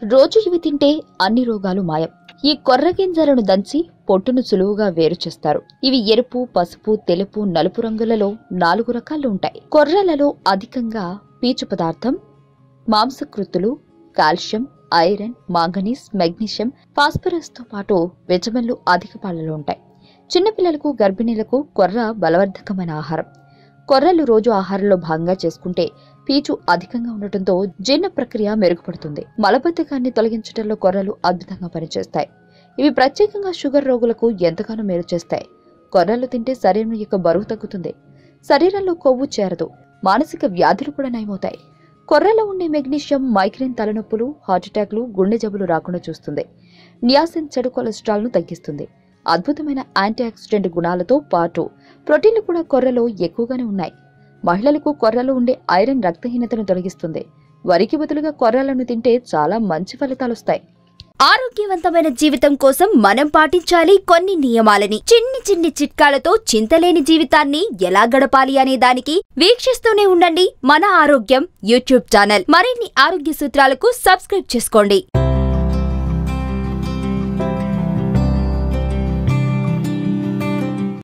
రోజు ఇవి తింటే అన్ని రోగాలు మాయం. ఈ కొర్ర గింజలను దంచి పొట్టును సులువుగా వేరు చేస్తారు. ఇవి ఎరుపు, పసుపు, తెలుపు, నలుపు రంగులలో 4 రకాలు ఉంటాయి. కొర్రలలో అధికంగా పీచు పదార్థం, మాంసకృతులు, calcium, iron, manganese, magnesium, phosphorus తో పాటు విటమిన్లు అధిక పాలలో ఉంటాయి. చిన్నపిల్లలకు, గర్భిణీలకు కొర్ర బలవర్ధకమైన ఆహారం. కొర్రలు రోజు ఆహారంలో భాగంగా చేసుకుంటే పీచు అధికంగా ఉండటంతో జీర్ణ ప్రక్రియ మెరుగుపడుతుంది. మలబద్ధకాన్ని తొలగించడంలో కొర్రలు అద్భుతంగా పనిచేస్తాయి. ఇవి ప్రత్యేకంగా షుగర్ రోగులకు ఎంతగానో మేలు చేస్తాయి. కొర్రలు తింటే శరీరం యొక్క బరువు తగ్గుతుంది. శరీరంలో కొవ్వు చేరదు. మానసిక వ్యాధులు కూడా నయమవుతాయి. కొర్రలో ఉండే మెగ్నీషియం మైగ్రేన్, తలనొప్పులు, హార్ట్అటాక్లు, గుండె జబ్బులు రాకుండా చూస్తుంది. నియాసిన్ చెడు కొలెస్ట్రాల్ ను తగ్గిస్తుంది. అద్భుతమైన యాంటీ ఆక్సిడెంట్ గుణాలతో పాటు ప్రోటీన్లు కూడా కొర్రలో ఎక్కువగానే ఉన్నాయి. మహిళలకు కొర్రలో ఉండే ఐరన్ రక్తహీనతను తొలగిస్తుంది. వరికి బదులుగా కొర్రలను తింటే చాలా మంచి ఫలితాలొస్తాయి. ఆరోగ్యవంతమైన జీవితం కోసం మనం పాటించాలి కొన్ని నియమాలని. చిన్ని చిట్కాలతో చింతలేని జీవితాన్ని ఎలా గడపాలి అనే దానికి వీక్షిస్తూనే ఉండండి మన ఆరోగ్యం యూట్యూబ్ ఛానల్. మరిన్ని ఆరోగ్య సూత్రాలకు సబ్స్క్రైబ్ చేసుకోండి.